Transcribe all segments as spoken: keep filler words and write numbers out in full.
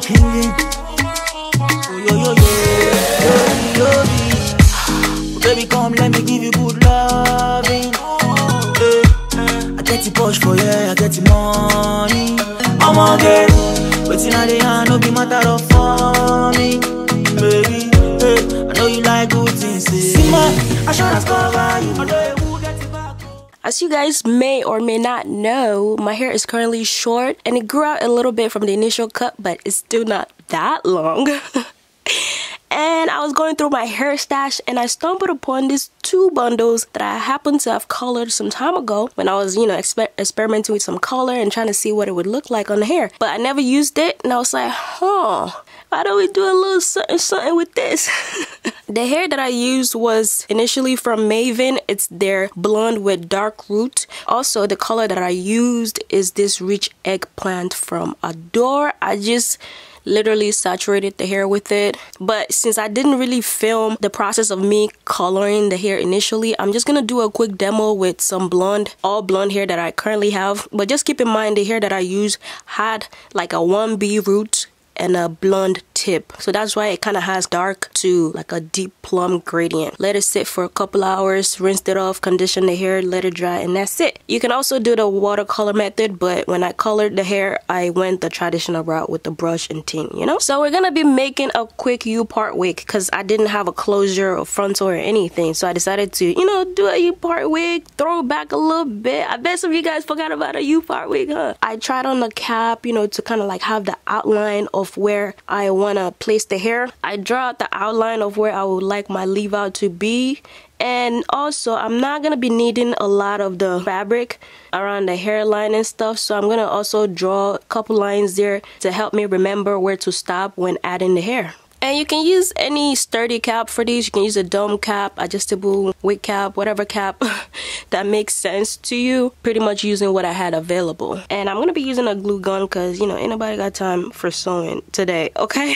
killing. Oh yo yo yo, yo yo. Baby, come let me give you good loving. Hey, I get the push for yeah, I get the money. I'm on it. Waiting on the hand, no be matter of for me, baby. Hey, I know you like good things. See my, I should have covered you. I know you will get it back. As you guys may or may not know, my hair is currently short and it grew out a little bit from the initial cut, but it's still not that long. And I was going through my hair stash and I stumbled upon these two bundles that I happened to have colored some time ago when I was, you know, exper experimenting with some color and trying to see what it would look like on the hair. But I never used it and I was like, huh, why don't we do a little something, something with this? The hair that I used was initially from Maven. It's their blonde with dark root. Also, the color that I used is this rich eggplant from Adore. I just literally saturated the hair with it, but since I didn't really film the process of me coloring the hair initially, I'm just gonna do a quick demo with some blonde, all blonde hair that I currently have. But just keep in mind the hair that I used had like a one B root and a blonde tip, so that's why it kind of has dark to like a deep plum gradient. Let it sit for a couple hours, rinse it off, condition the hair, let it dry, and that's it. You can also do the watercolor method, but when I colored the hair, I went the traditional route with the brush and tint, you know. So we're gonna be making a quick U-part wig because I didn't have a closure or frontal or anything, so I decided to, you know, do a U-part wig, throw it back a little bit. I bet some of you guys forgot about a U-part wig, huh? I tried on the cap, you know, to kind of like have the outline of where I want to place the hair. I draw out the outline of where I would like my leave out to be, and also I'm not gonna be needing a lot of the fabric around the hairline and stuff, so I'm gonna also draw a couple lines there to help me remember where to stop when adding the hair. And you can use any sturdy cap for these. You can use a dome cap, adjustable wig cap, whatever cap that makes sense to you. Pretty much using what I had available. And I'm gonna be using a glue gun because, you know, ain't nobody got time for sewing today, okay?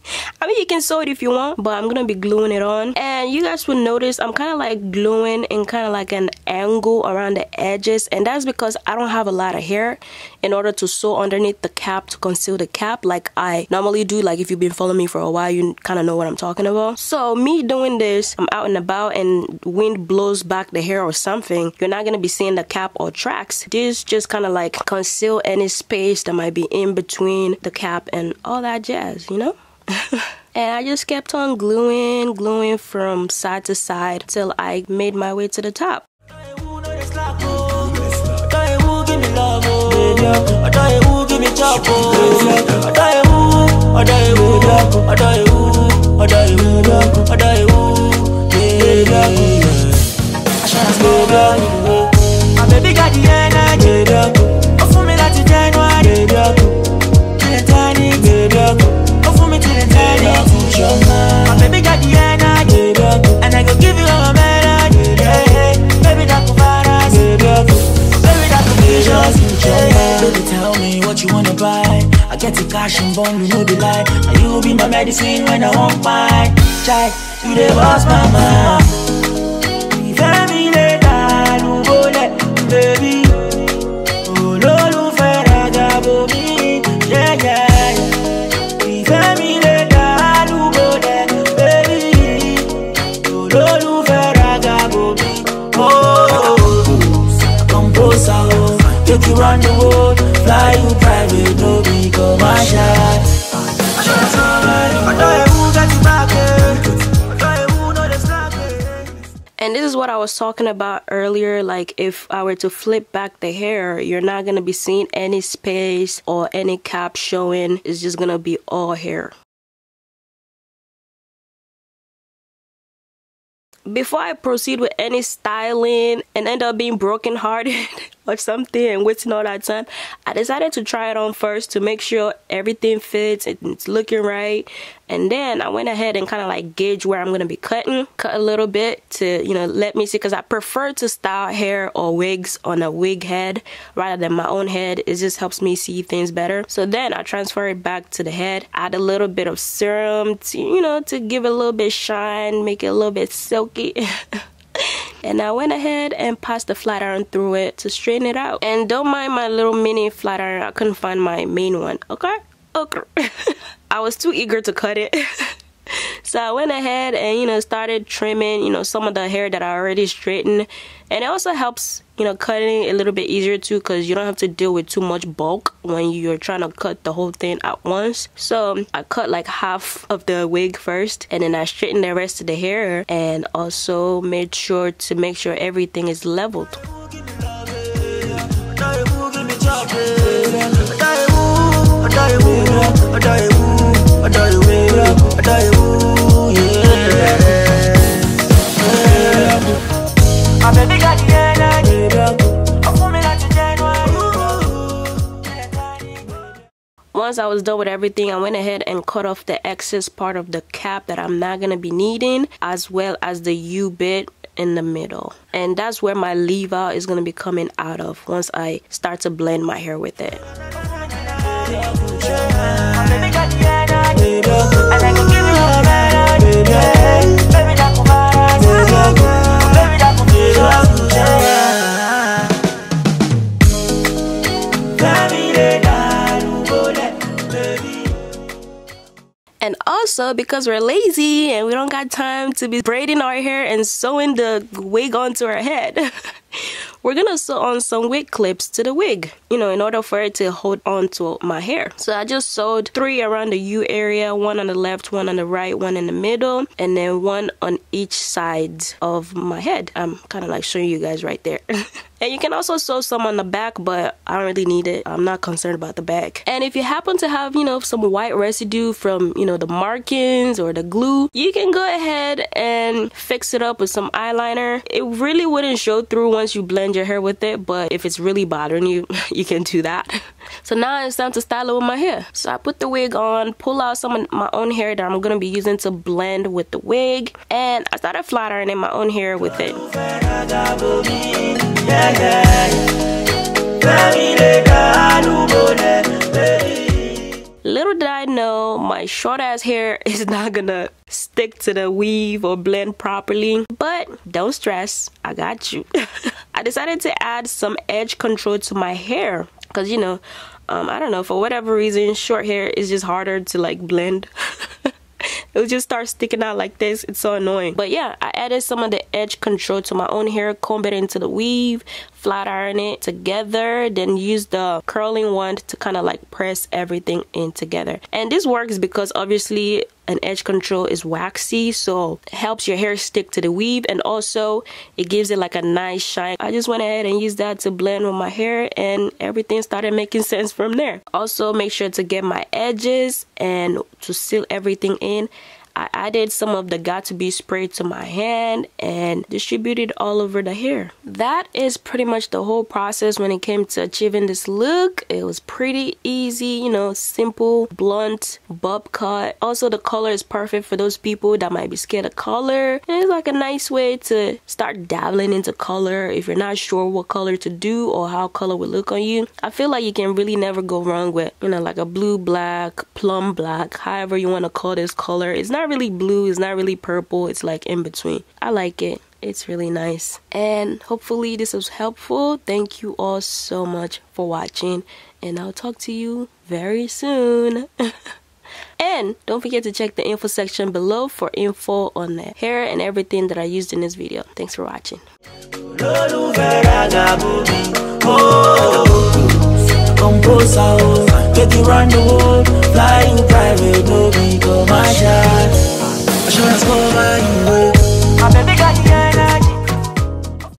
I mean, you can sew it if you want, but I'm gonna be gluing it on. And you guys will notice I'm kind of like gluing in kind of like an angle around the edges, and that's because I don't have a lot of hair in order to sew underneath the cap to conceal the cap like I normally do. Like if you've been following me for a while, you kind of know what I'm talking about. So me doing this, I'm out and about and wind blows back the hair or something, you're not gonna be seeing the cap or tracks. This just kind of like conceal any space that might be in between the cap and all that jazz, you know. And I just kept on gluing, gluing from side to side till I made my way to the top. My baby got the energy, and I go give you all my melody. Baby, that could balance, baby, that could be just. Baby, tell me what you wanna buy. I get the cash and bond, you know the lie. And you be my medicine when I won't buy. Child, you the boss, mama. Family later, you go let baby. Oh, no, no, Ferraga, baby. Yeah, yeah. Take you round the world, fly you private, no be commercial. And this is what I was talking about earlier, like if I were to flip back the hair, you're not gonna be seeing any space or any cap showing. It's just gonna be all hair. Before I proceed with any styling and end up being brokenhearted or something and wasting all that time, I decided to try it on first to make sure everything fits and it's looking right. And then I went ahead and kind of like gauge where I'm going to be cutting. Cut a little bit to, you know, let me see, because I prefer to style hair or wigs on a wig head rather than my own head. It just helps me see things better. So then I transfer it back to the head, add a little bit of serum to, you know, to give it a little bit shine, make it a little bit silky. And I went ahead and passed the flat iron through it to straighten it out. And don't mind my little mini flat iron, I couldn't find my main one, okay? okra. I was too eager to cut it. So I went ahead and, you know, started trimming, you know, some of the hair that I already straightened. And it also helps, you know, cutting a little bit easier too, because you don't have to deal with too much bulk when you're trying to cut the whole thing at once. So I cut like half of the wig first, and then I straightened the rest of the hair, and also made sure to make sure everything is leveled. Once I was done with everything, I went ahead and cut off the excess part of the cap that I'm not gonna be needing, as well as the U-bit in the middle. And that's where my leave out is gonna be coming out of once I start to blend my hair with it. And also, because we're lazy and we don't got time to be braiding our hair and sewing the wig onto our head, we're gonna sew on some wig clips to the wig, you know, in order for it to hold on to my hair. So I just sewed three around the U area, one on the left, one on the right, one in the middle, and then one on each side of my head. I'm kind of like showing you guys right there. And you can also sew some on the back, but I don't really need it. I'm not concerned about the back. And if you happen to have, you know, some white residue from, you know, the markings or the glue, you can go ahead and fix it up with some eyeliner. It really wouldn't show through once you blend your hair with it, but if it's really bothering you, you can do that. So now it's time to style it with my hair. So I put the wig on, pull out some of my own hair that I'm gonna be using to blend with the wig, and I started flat ironing my own hair with it. Little did I know, my short ass hair is not gonna stick to the weave or blend properly, but don't stress, I got you. I decided to add some edge control to my hair because, you know, um, I don't know, for whatever reason, short hair is just harder to like blend. It'll just start sticking out like this. It's so annoying. But yeah, I added some of the edge control to my own hair, comb it into the weave, flat iron it together, then use the curling wand to kind of like press everything in together. And this works because obviously an edge control is waxy, so it helps your hair stick to the weave, and also it gives it like a nice shine. I just went ahead and used that to blend with my hair, and everything started making sense from there. Also, make sure to get my edges and to seal everything in. I added some of the Got2b spray to my hand and distributed all over the hair. That is pretty much the whole process when it came to achieving this look. It was pretty easy, you know, simple, blunt, bob cut. Also, the color is perfect for those people that might be scared of color. And it's like a nice way to start dabbling into color if you're not sure what color to do or how color will look on you. I feel like you can really never go wrong with, you know, like a blue black, plum black, however you want to call this color. It's not really blue, it's not really purple, it's like in between. I like it. It's really nice. And hopefully this was helpful. Thank you all so much for watching, and I'll talk to you very soon. And don't forget to check the info section below for info on the hair and everything that I used in this video. Thanks for watching. Composer, take you round the world, flying private, no